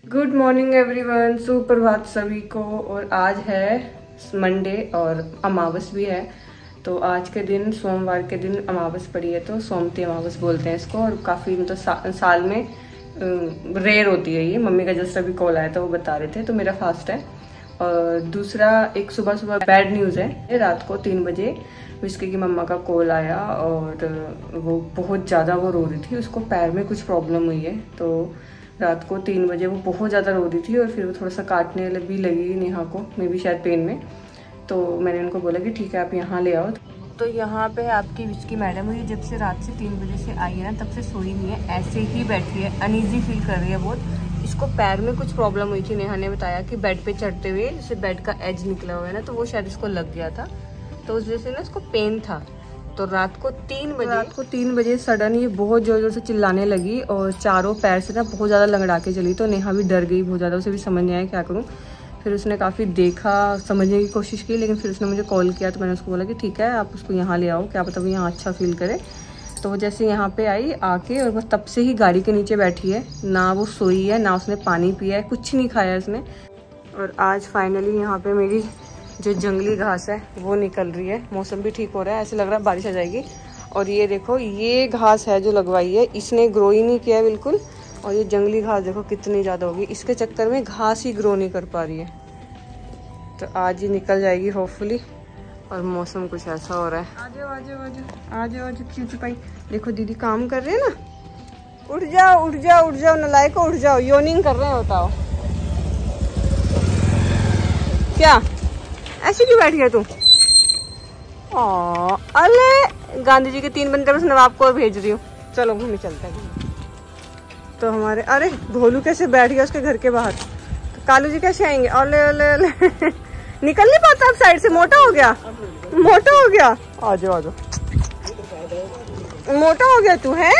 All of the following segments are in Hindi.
गुड मॉर्निंग एवरीवन, सुप्रभात सभी को। और आज है मंडे और अमावस भी है। तो आज के दिन सोमवार के दिन अमावस पड़ी है, तो सोमती अमावस बोलते हैं इसको। और काफ़ी मतलब साल में रेयर होती है ये। मम्मी का जस्ट अभी कॉल आया था, वो बता रहे थे। तो मेरा फास्ट है। और दूसरा एक सुबह बैड न्यूज़ है। रात को 3 बजे विस्की की मम्मा का कॉल आया और वो बहुत ज़्यादा वो रो रही थी। उसको पैर में कुछ प्रॉब्लम हुई है। तो रात को 3 बजे वो बहुत ज़्यादा रो रही थी और फिर वो थोड़ा सा काटने भी लगी नेहा को, मे भी शायद पेन में। तो मैंने उनको बोला कि ठीक है आप यहाँ ले आओ। तो यहाँ पे आपकी विस्की मैडम हुई, जब से रात से 3 बजे से आई है ना, तब से सोई नहीं है, ऐसे ही बैठी है, अनईजी फील कर रही है बहुत। इसको पैर में कुछ प्रॉब्लम हुई थी। नेहा ने बताया कि बेड पे चढ़ते हुए जैसे बेड का एज निकला हुआ है ना, तो वो शायद इसको लग गया था, तो उस वजह से ना इसको पेन था। तो रात को 3 बजे सडन ये बहुत जोर जोर से चिल्लाने लगी और चारों पैर से ना बहुत ज़्यादा लंगड़ा के चली। तो नेहा भी डर गई बहुत ज़्यादा, उसे भी समझ नहीं आया क्या करूँ। फिर उसने काफ़ी देखा, समझने की कोशिश की, लेकिन फिर उसने मुझे कॉल किया। तो मैंने उसको बोला कि ठीक है आप उसको यहाँ ले आओ, क्या पता वो यहाँ अच्छा फील करे। तो वो जैसे यहाँ पे आई आके, और बस तब से ही गाड़ी के नीचे बैठी है, ना वो सोई है ना उसने पानी पिया है, कुछ नहीं खाया इसने। और आज फाइनली यहाँ पे मेरी जो जंगली घास है वो निकल रही है। मौसम भी ठीक हो रहा है, ऐसे लग रहा है बारिश आ जाएगी। और ये देखो, ये घास है जो लगवाई है, इसने ग्रो ही नहीं किया है बिल्कुल। और ये जंगली घास देखो कितनी ज़्यादा होगी, इसके चक्कर में घास ही ग्रो नहीं कर पा रही है। तो आज ही निकल जाएगी होपफुली। और मौसम कुछ ऐसा हो रहा है। आ जाओ आ जाओ आ जाओ आ जाओ आ जाओ, क्यों छुपाई। देखो दीदी काम कर रहे हैं ना, उठ जाओ उठ जाओ उठ जाओ, नलायको उठ जाओ, योनिंग कर रहे हैं, बताओ क्या ऐसी क्यों बैठी है तू। अरे गांधी जी के 3 बंदे बस नवाब को भेज रही हूँ, चलो घूमने चलते हैं। तो हमारे अरे भोलू कैसे बैठ गया उसके घर के बाहर। तो कालू जी कैसे आएंगे। अले अले अले निकल नहीं पाता अब साइड से, मोटा हो गया मोटा हो गया। आ जाओ आ जाओ, मोटा हो गया तू है।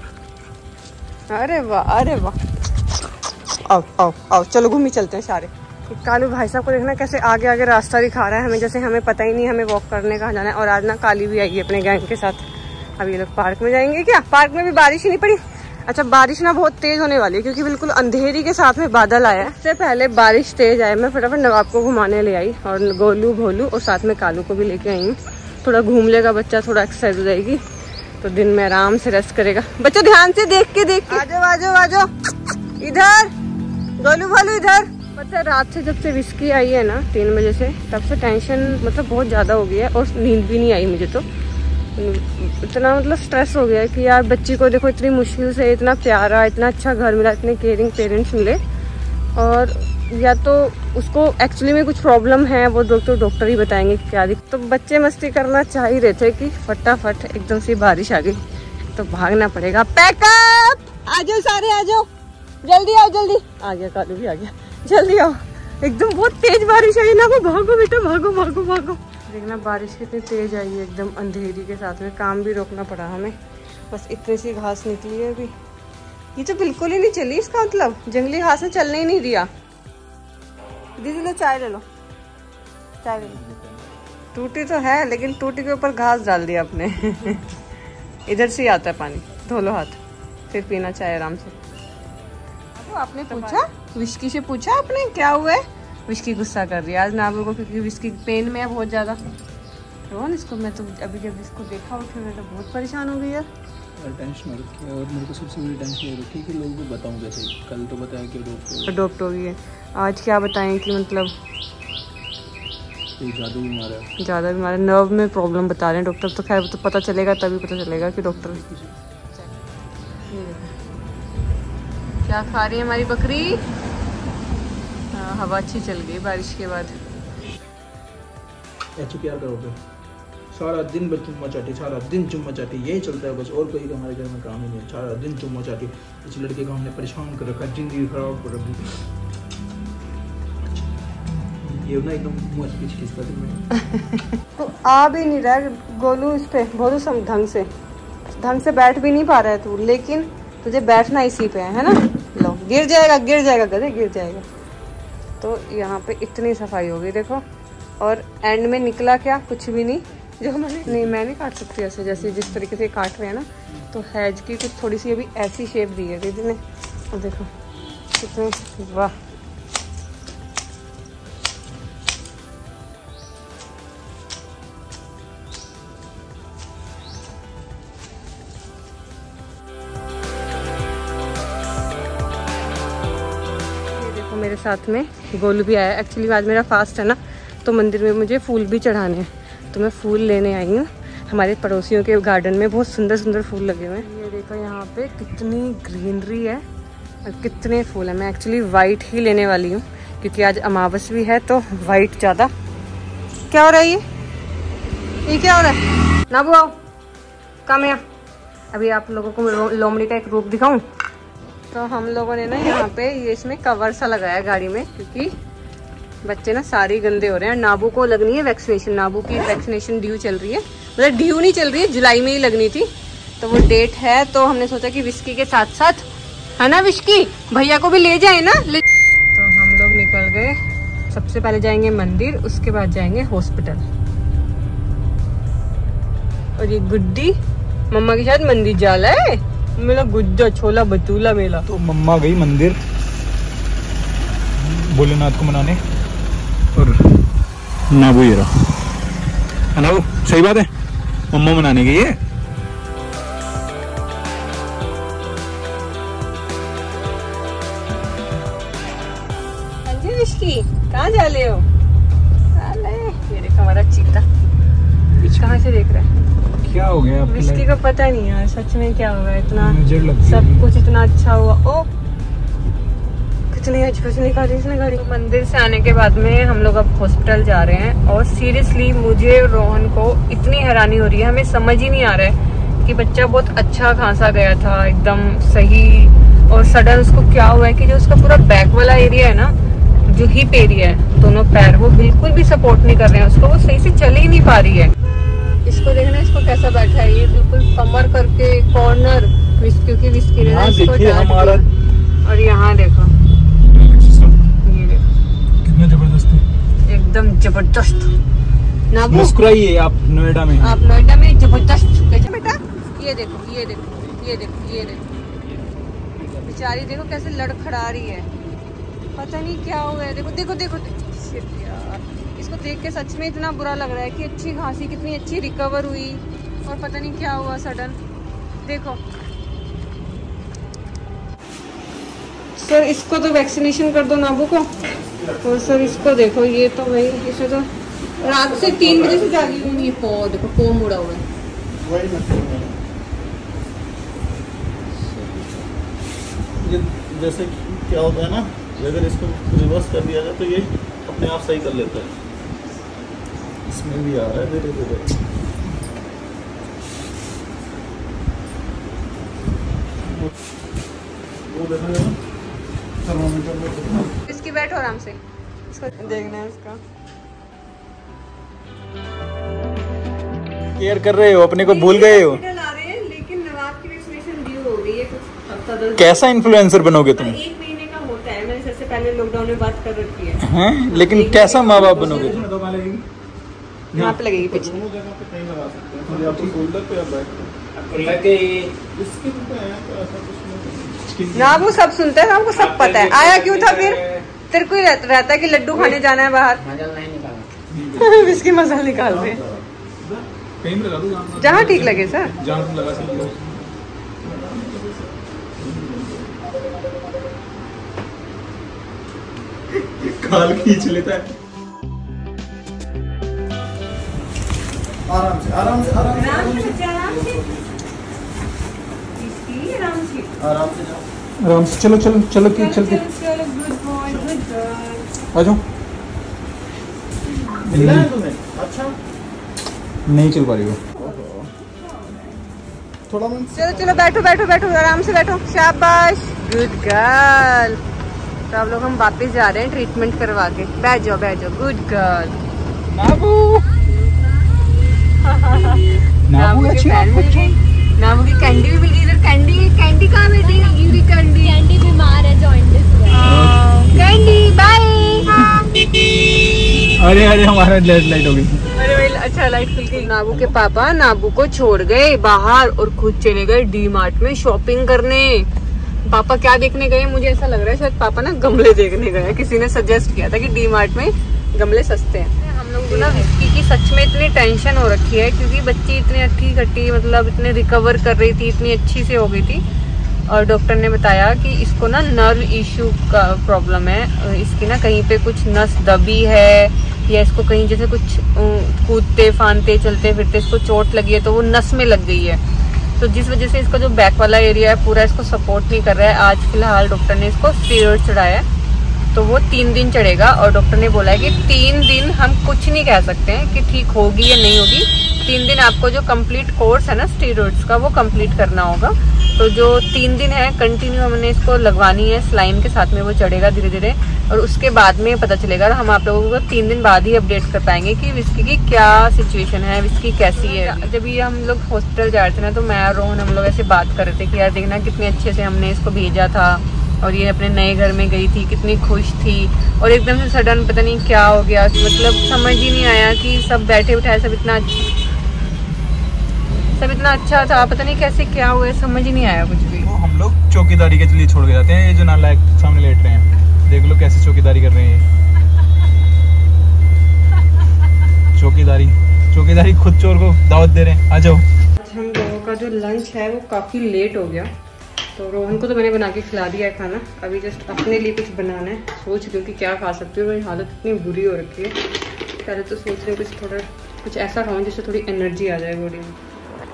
अरे वाह अरे वाह, आओ आओ आओ, चलो घूमने चलते हैं सारे। कालू भाई साहब को देखना कैसे आगे आगे रास्ता दिखा रहा है हमें, जैसे हमें पता ही नहीं हमें वॉक करने कहाँ जाना है। और आज ना काली भी आई है अपने गैंग के साथ। अब ये लोग पार्क में जाएंगे क्या। पार्क में भी बारिश ही नहीं पड़ी। अच्छा बारिश ना बहुत तेज होने वाली है, क्योंकि बिल्कुल अंधेरी के साथ में बादल आया है। इससे पहले बारिश तेज आए, मैं फटाफट नवाब को घुमाने ले आई और गोलू भोलू और साथ में कालू को भी लेके आई हूँ। थोड़ा घूम लेगा बच्चा, थोड़ा एक्सरसाइज हो जाएगी, तो दिन में आराम से रेस्ट करेगा। बच्चों ध्यान से देख के आ जाओ आ जाओ आ जाओ, इधर गोलू भोलू इधर। पता है रात से जब से विस्की आई है ना 3 बजे से, तब से टेंशन मतलब बहुत ज़्यादा हो गया है। और नींद भी नहीं आई मुझे, तो इतना मतलब स्ट्रेस हो गया है कि यार बच्ची को देखो इतनी मुश्किल से, इतना प्यारा इतना अच्छा घर मिला, इतने केयरिंग पेरेंट्स मिले, और या तो उसको एक्चुअली में कुछ प्रॉब्लम है, वो डॉक्टर ही बताएंगे क्या दिक्कत। तो बच्चे मस्ती करना चाह ही रहे थे कि फटाफट एकदम से बारिश आ गई, तो भागना पड़ेगा। पैकअप, आ जाओ सारे आ जाओ, जल्दी आओ जल्दी। आ गया कालू भी आ गया, जल्दी आओ। एकदम बहुत तेज बारिश आई ना, वो भागो बेटा भागो भागो भागो। देखना बारिश कितनी तेज आई है, एकदम अंधेरी के साथ में। काम भी रोकना पड़ा हमें, बस इतनी सी घास निकली है अभी। ये तो बिल्कुल ही नहीं चली, इसका मतलब जंगली घास ने चलने ही नहीं दिया। दीदी लो चाय ले लो, चाय ले लो। टूटी तो है, लेकिन टूटी के ऊपर घास डाल दिया आपने इधर से ही आता है पानी, धो लो हाथ फिर पीना चाय आराम से। तो आपने पूछा विस्की से, पूछा आपने क्या हुआ है। विस्की गुस्सा कर रही है आज नाबू को, क्योंकि विस्की पेन में है बहुत ज़्यादा। रोहन इसको मैं तो अभी जब इसको देखा उठे मैं तो बहुत परेशान हो गई यार। टेंशन हो रखी है, और मेरे को सबसे बड़ी टेंशन ये रखी है कि लोगों को बताऊं कैसे। कल तो बताया कि अडॉप्ट हो गई है, आज क्या बताएं कि मतलब ज़्यादा बीमार है, नर्व में प्रॉब्लम बता रहे हैं डॉक्टर। तो खैर तो पता चलेगा, तभी पता चलेगा कि डॉक्टर क्या खा रही है हमारी बकरी। हाँ, हवा अच्छी चल गई बारिश के बाद। ऐसे प्यार करोगे सारा दिन, बस चुम्मा चाटी, सारा दिन चुम्मा चाटी, यही चलता है बस। और कोई हमारे घर में काम ही नहीं है, सारा दिन चुम्मा चाटी। इस लड़के को हमने परेशान कर रखा, जिंदगी खराब कर रखी। ये ना एकदम मुँह से खींचता दिन तो आ भी नहीं रहा गोलू इस पे, बहुत ढंग से बैठ भी नहीं पा रहा है तू, लेकिन तुझे बैठना इसी पे है ना। लो गिर जाएगा गधे, गिर जाएगा। तो यहाँ पे इतनी सफाई हो गई देखो, और एंड में निकला क्या, कुछ भी नहीं। जो मैं नहीं काट सकती ऐसे, जैसे जिस तरीके से काट रहे हैं ना, तो हैज की कुछ थोड़ी सी अभी ऐसी शेप दी है दीदी ने। और देखो कितने, वाह। मेरे साथ में गोलू भी आया। एक्चुअली आज मेरा फास्ट है ना, तो मंदिर में मुझे फूल भी चढ़ाने हैं, तो मैं फूल लेने आई हूँ। हमारे पड़ोसियों के गार्डन में बहुत सुंदर सुंदर फूल लगे हुए हैं। ये देखो यहाँ पे कितनी ग्रीनरी है और कितने फूल हैं। मैं एक्चुअली वाइट ही लेने वाली हूँ क्योंकि आज अमावस भी है, तो वाइट ज़्यादा। क्या हो रहा है ये क्या हो रहा है? नाबू आओ, काम यहाँ। अभी आप लोगों को लोमड़ी का एक रूप दिखाऊं। तो हम लोगों ने ना यहाँ पे ये इसमें कवर सा लगाया गाड़ी में, क्योंकि बच्चे ना सारे गंदे हो रहे हैं। नाबू को लगनी है वैक्सीनेशन, नाबू की वैक्सीनेशन ड्यू चल रही है, मतलब ड्यू नहीं चल रही है, जुलाई में ही लगनी थी, तो वो डेट है। तो हमने सोचा कि विस्की के साथ साथ, है ना विस्की, भैया को भी ले जाए ना। तो हम लोग निकल गए। सबसे पहले जाएंगे मंदिर, उसके बाद जाएंगे हॉस्पिटल। और ये गुड्डी मम्मा के साथ मंदिर जाला है, मेरा गुज्जा छोला बतूला मेला। तो मम्मा गई मंदिर भोलेनाथ को मनाने, और नाबू ये रहा। नाबू सही बात है, मम्मा मनाने गई है। कहाँ जा ले हो? ये देखो हमारा चीता कहाँ से देख रहा है। क्या हो गया? विस्की को पता नहीं यार सच में क्या होगा। इतना सब कुछ इतना अच्छा हुआ। ओ कितनी अच्छी निकाली इसने गाड़ी। तो मंदिर से आने के बाद में हम लोग अब हॉस्पिटल जा रहे हैं, और सीरियसली मुझे और रोहन को इतनी हैरानी हो रही है, हमें समझ ही नहीं आ रहा है कि बच्चा बहुत अच्छा खासा गया था एकदम सही, और सडन उसको क्या हुआ है कि जो उसका पूरा बैक वाला एरिया है ना, जो हिप एरिया है, दोनों पैर, वो बिल्कुल भी सपोर्ट नहीं कर रहे हैं उसको, वो सही से चल ही नहीं पा रही है। इसको देखना, इसको कैसा बैठा है, ये बिल्कुल कमर करके कॉर्नर, क्योंकि विस्की ने इसको हमारा। और यहाँ देखो, ये देखो कितना जबरदस्त है, एकदम जबरदस्त। नाबू मुस्कुराइए, आप नोएडा में, आप नोएडा में जबरदस्त कैसे बेटा। ये देखो ये देखो ये देखो ये देखो, बेचारी देखो कैसे लड़खड़ा रही है, पता नहीं क्या हुआ है। देखो देखो देखो, शिट यार, इसको देख के सच में इतना बुरा लग रहा है कि अच्छी खांसी कितनी अच्छी रिकवर हुई, और पता नहीं क्या हुआ सडन। देखो सर, इसको तो वैक्सीनेशन कर दो नाबू को। और सर इसको देखो, ये तो भाई इसे तो रात से 3 बजे से जागी हुई। ये पो देखो, पो मुड़ा हुआ है। जैसे क्या होता है ना, अगर इसको रिवर्स कर दिया जाए तो ये अपने आप सही कर लेता है। इसमें भी आ रहा है धीरे धीरे। वो देखना थर्मामीटर। इसकी बैठो आराम से, इसको देखना है इसका। केयर कर रहे हो, अपने को भूल गए हो। लेकिन नवाब की वैक्सीनेशन ड्यू हो गई है कुछ हफ्ता 10 कैसा इन्फ्लुएंसर बनोगे तुम? 1 महीने का होता है, मैंने सबसे पहले लॉकडाउन में बात कर रखी है। हैं? लेकिन कैसा माँ बाप बनोगे? यहाँ पे लगेगी पीछे। दोनों जगह पे कहीं लगा सकते हैं, या तो शोल्डर पे या बैक पे। इसके पे है तो ऐसा कुछ नहीं। ना वो सब सुनते हैं, हमको सब पता है। आया क्यों था फिर? तेरे को ही रहता है कि लड्डू खाने जाना है बाहर। मजा नहीं निकाला। इसकी मजा निकाल रहे हैं। कहीं लगा दो जहाँ ठीक लगे सर। जहाँ लगा सकते हो। खाल खींच लेता है। आराम से आराम से आराम से आराम से आराम से जाओ। आराम से चलो चलो चलो के चलते आ जाओ। मिला है तुम्हें? अच्छा नहीं चल पा रही हो। थोड़ा मन चलो चलो बैठो बैठो बैठो, आराम से बैठो। शाबाश, गुड गर्ल। तो अब लोग हम वापस जा रहे हैं ट्रीटमेंट करवा के। बैठ जाओ बैठ जाओ, गुड गर्ल। नाबू नाबू की फैन मिल गई, नाबू की कैंडी भी मिल गई। इधर कैंडी, कैंडी कहाँ बैठी? ये कैंडी, कैंडी बीमार है, जॉइंटिस हुआ है। कैंडी बाय। अरे अरे हमारा लाइट हो गई। अरे भाई अच्छा लाइट खुल गई। नाबू के पापा नाबू को छोड़ गए बाहर और खुद चले गए डी मार्ट में शॉपिंग करने। पापा क्या देखने गए, मुझे ऐसा लग रहा है शायद पापा ना गमले देखने गए। किसी ने सजेस्ट किया था कि डी मार्ट में गमले सस्ते हैं। हम लोग को ना विस्की की सच में इतनी टेंशन हो रखी है, क्योंकि बच्ची इतनी अट्ठी खट्टी मतलब इतने रिकवर कर रही थी, इतनी अच्छी से हो गई थी। और डॉक्टर ने बताया कि इसको ना नर्व इशू का प्रॉब्लम है, इसकी ना कहीं पे कुछ नस दबी है, या इसको कहीं जैसे कुछ कूदते फानते चलते फिरते इसको चोट लगी है, तो वो नस में लग गई है। तो जिस वजह से इसका जो बैक वाला एरिया है पूरा इसको सपोर्ट नहीं कर रहा है। आज फिलहाल डॉक्टर ने इसको स्टेरॉइड चढ़ाया है, तो वो 3 दिन चढ़ेगा। और डॉक्टर ने बोला है कि 3 दिन हम कुछ नहीं कह सकते हैं कि ठीक होगी या नहीं होगी। 3 दिन आपको जो कंप्लीट कोर्स है ना स्टेरॉइड्स का, वो कंप्लीट करना होगा। तो जो 3 दिन है कंटिन्यू हमने इसको लगवानी है, स्लाइन के साथ में वो चढ़ेगा धीरे धीरे, और उसके बाद में पता चलेगा। हम आप लोगों को 3 दिन बाद ही अपडेट कर पाएंगे कि विस्की की क्या सिचुएशन है, विस्की कैसी है। जब ये हम लोग हॉस्पिटल जा रहे थे ना, तो मैं और रोहन हम लोग ऐसे बात कर रहे थे कि यार देखना कितने अच्छे से हमने इसको भेजा था, और ये अपने नए घर में गई थी, कितनी खुश थी, और एकदम से सडन पता नहीं क्या हो गया। मतलब समझ ही नहीं आया कि सब बैठे उठाए सब इतना अच्छा था, पता नहीं कैसे क्या हुआ, समझ ही नहीं आया कुछ भी। तो हम लोग चौकीदारी के लिए छोड़ के जाते हैं। ये जो नालायक सामने लेट रहे हैं, देख लो कैसे चौकीदारी कर रहे हैं। चौकीदारी खुद चोर को दावत दे रहे हैं, आ जाओ। हम लोगों का जो लंच है वो काफ़ी लेट हो गया, तो रोहन को तो मैंने बना के खिला दिया है खाना। अभी जस्ट अपने लिए कुछ बनाना है, सोच रही हूँ कि क्या खा सकती हूँ। मेरी हालत इतनी बुरी हो रखी है, पहले तो सोच रही हूँ कुछ ऐसा खाऊं जिससे थोड़ी एनर्जी आ जाए बॉडी में।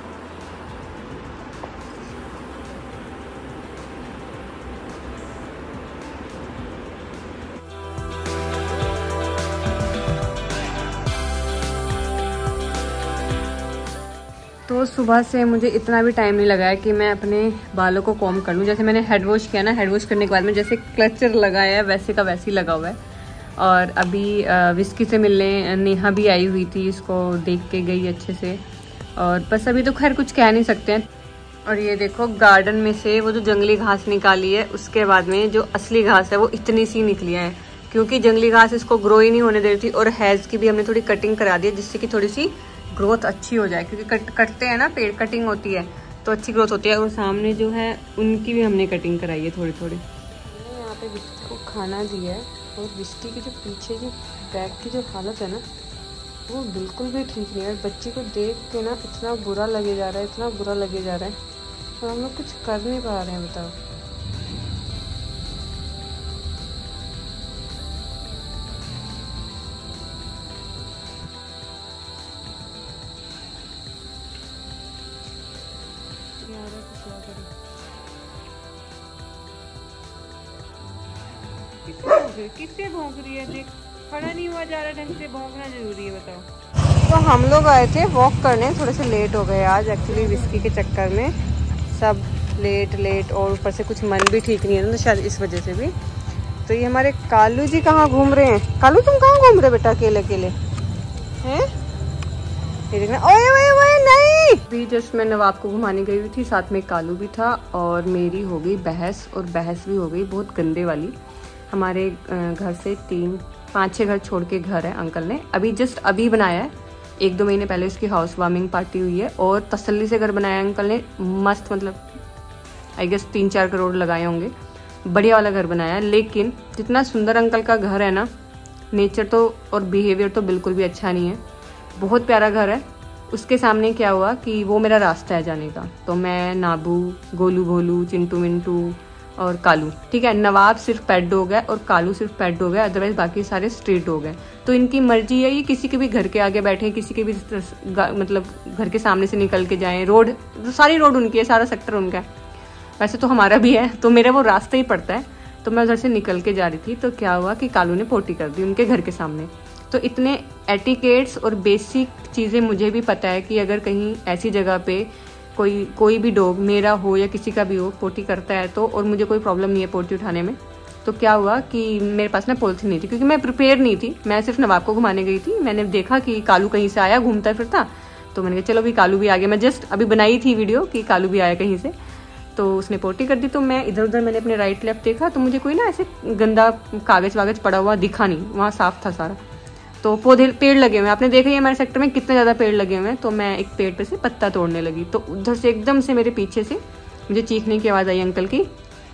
तो सुबह से मुझे इतना भी टाइम नहीं लगा है कि मैं अपने बालों को कॉम्ब कर लूँ। जैसे मैंने हेड वॉश किया ना, हेड वॉश करने के बाद में जैसे क्लचर लगाया है वैसे का वैसे ही लगा हुआ है। और अभी विस्की से मिलने नेहा भी आई हुई थी, इसको देख के गई अच्छे से। और बस अभी तो खैर कुछ कह नहीं सकते हैं। और ये देखो गार्डन में से वो जो जंगली घास निकाली है, उसके बाद में जो असली घास है वो इतनी सी निकली है, क्योंकि जंगली घास इसको ग्रो ही नहीं होने दे रही थी। और हैज़ की भी हमने थोड़ी कटिंग करा दी है, जिससे कि थोड़ी सी ग्रोथ अच्छी हो जाए, क्योंकि कटते हैं ना पेड़, कटिंग होती है तो अच्छी ग्रोथ होती है। और सामने जो है उनकी भी हमने कटिंग कराई है थोड़ी थोड़ी। मैंने यहाँ पे विस्की को खाना दिया है, और विस्की के जो पीछे जो बैक की जो हालत है ना, वो बिल्कुल भी ठीक नहीं है। और बच्ची को देख के ना इतना बुरा लगे जा रहा है, इतना बुरा लगे जा रहा है, और हम लोग कुछ कर नहीं पा रहे हैं। बताओ, किससे भौंक रही है? देख, खड़ा नहीं हुआ जा रहा ढंग से, भौंकना जरूरी है। बताओ। तो हम लोग आए थे वॉक करने, थोड़े से लेट हो गए आज एक्चुअली विस्की के चक्कर में, सब लेट और ऊपर से कुछ मन भी ठीक नहीं है ना, तो शायद इस वजह से भी। तो ये हमारे कालू जी कहाँ घूम रहे हैं? कालू तुम कहाँ घूम रहे बेटा अकेले अकेले हैं? ये देखना, ओए ओए ओए नहीं। भी जस्ट मैं नवाब को घुमाने गई हुई थी, साथ में कालू भी था, और मेरी हो गई बहस, और बहस भी हो गई बहुत गंदे वाली। हमारे घर से 5-6 घर छोड़ के घर है अंकल ने, अभी बनाया है। 1-2 महीने पहले उसकी हाउस वार्मिंग पार्टी हुई है, और तसल्ली से घर बनाया अंकल ने, मस्त, मतलब आई गेस 3-4 करोड़ लगाए होंगे, बढ़िया वाला घर बनाया है। लेकिन जितना सुंदर अंकल का घर है ना, नेचर तो और बिहेवियर तो बिल्कुल भी अच्छा नहीं है। बहुत प्यारा घर है, उसके सामने क्या हुआ कि वो मेरा रास्ता है जाने का। तो मैं, नाबू, गोलू भोलू, चिंटू मिंटू और कालू, ठीक है, नवाब सिर्फ पेट डॉग है और कालू सिर्फ पेट डॉग है, अदरवाइज बाकी सारे स्ट्रीट डॉग हैं। तो इनकी मर्जी है, ये किसी के भी घर के आगे बैठे, किसी के भी मतलब घर के सामने से निकल के जाएं। रोड, सारी रोड उनकी है, सारा सेक्टर उनका है। वैसे तो हमारा भी है, तो मेरा वो रास्ता ही पड़ता है। तो मैं उधर से निकल के जा रही थी, तो क्या हुआ कि कालू ने पोटी कर दी उनके घर के सामने। तो इतने एटिकेट्स और बेसिक चीज़ें मुझे भी पता है कि अगर कहीं ऐसी जगह पे कोई भी डॉग, मेरा हो या किसी का भी हो, पोटी करता है तो, और मुझे कोई प्रॉब्लम नहीं है पोटी उठाने में, तो क्या हुआ कि मेरे पास ना पॉलिथीन नहीं थी, क्योंकि मैं प्रिपेयर नहीं थी। मैं सिर्फ नवाब को घुमाने गई थी, मैंने देखा कि कालू कहीं से आया घूमता फिरता, तो मैंने कहा चलो भी कालू भी आ गया। मैं जस्ट अभी बनाई थी वीडियो कि कालू भी आया कहीं से, तो उसने पोटी कर दी। तो मैं इधर उधर मैंने अपने राइट लेफ्ट देखा, तो मुझे कोई ना ऐसे गंदा कागज वागज पड़ा हुआ दिखा नहीं, वहाँ साफ था सारा। तो पेड़ लगे हुए हैं, आपने देखा ही हमारे सेक्टर में कितने ज़्यादा पेड़ लगे हुए हैं। तो मैं एक पेड़ पे से पत्ता तोड़ने लगी, तो उधर से एकदम से मेरे पीछे से मुझे चीखने की आवाज़ आई अंकल की,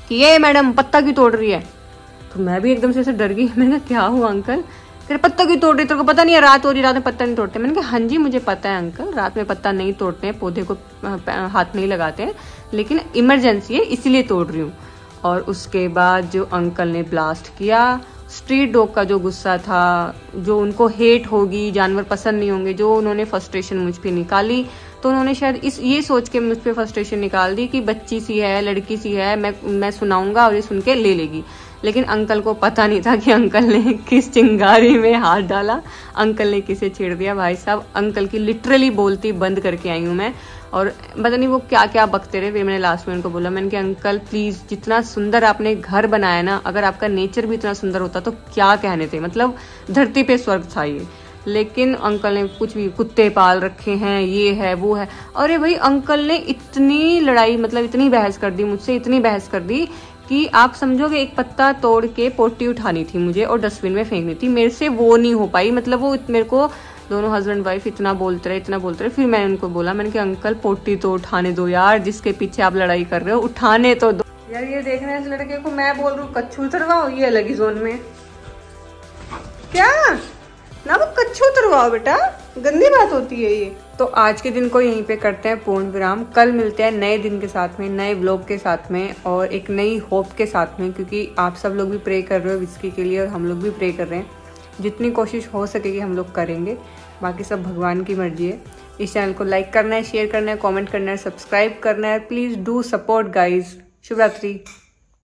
कि ये मैडम पत्ता क्यों तोड़ रही है। तो मैं भी एकदम से ऐसे डर गई। मैंने कहा क्या हुआ अंकल? तेरे पत्ता क्यों तोड़ रही, तेरे को पता नहीं है रात हो रही, रात में पत्ता नहीं तोड़ते। मैंने कहा हाँ जी मुझे पता है अंकल, रात में पत्ता नहीं तोड़ते हैं, पौधे को हाथ नहीं लगाते हैं, लेकिन इमरजेंसी है इसीलिए तोड़ रही हूँ। और उसके बाद जो अंकल ने ब्लास्ट किया, स्ट्रीट डॉग का जो गुस्सा था, जो उनको हेट होगी, जानवर पसंद नहीं होंगे, जो उन्होंने फ्रस्ट्रेशन मुझ पे निकाली, तो उन्होंने शायद ये सोच के मुझ पे फ्रस्ट्रेशन निकाल दी कि बच्ची सी है, लड़की सी है, मैं सुनाऊंगा और ये सुन के ले लेगी। लेकिन अंकल को पता नहीं था कि अंकल ने किस चिंगारी में हाथ डाला, अंकल ने किसे छेड़ दिया। भाई साहब अंकल की लिटरली बोलती बंद करके आई हूँ मैं। और पता नहीं वो क्या क्या बकते रहे। फिर मैंने लास्ट में उनको बोला, मैंने कि अंकल प्लीज, जितना सुंदर आपने घर बनाया ना, अगर आपका नेचर भी इतना सुंदर होता तो क्या कहने थे, मतलब धरती पे स्वर्ग था ये। लेकिन अंकल ने कुछ भी, कुत्ते पाल रखे हैं, ये है वो है। अरे भाई अंकल ने इतनी लड़ाई, मतलब इतनी बहस कर दी मुझसे, इतनी बहस कर दी कि आप समझोगे एक पत्ता तोड़ के पोटी उठानी थी मुझे और डस्टबिन में फेंकनी थी, मेरे से वो नहीं हो पाई। मतलब वो मेरे को दोनों हस्बैंड वाइफ इतना बोलते रहे। फिर मैंने उनको बोला, मैंने कहा अंकल पोटी तो उठाने दो यार, जिसके पीछे आप लड़ाई कर रहे हो उठाने तो दो यार। ये देख रहे हैं इस लड़के को, मैं बोल रहा हूँ कच्छू उतरवाओ, ये अलग ही जोन में। क्या ना वो कच्छू उतरवाओ बेटा, गंदी बात होती है ये। तो आज के दिन को यहीं पे करते हैं पूर्ण विराम। कल मिलते हैं नए दिन के साथ में, नए व्लॉग के साथ में और एक नई होप के साथ में, क्योंकि आप सब लोग भी प्रे कर रहे हो विस्की के लिए और हम लोग भी प्रे कर रहे हैं। जितनी कोशिश हो सकेगी हम लोग करेंगे, बाकी सब भगवान की मर्जी है। इस चैनल को लाइक करना है, शेयर करना है, कमेंट करना है, सब्सक्राइब करना है। Please do support guys. शुभ रात्रि।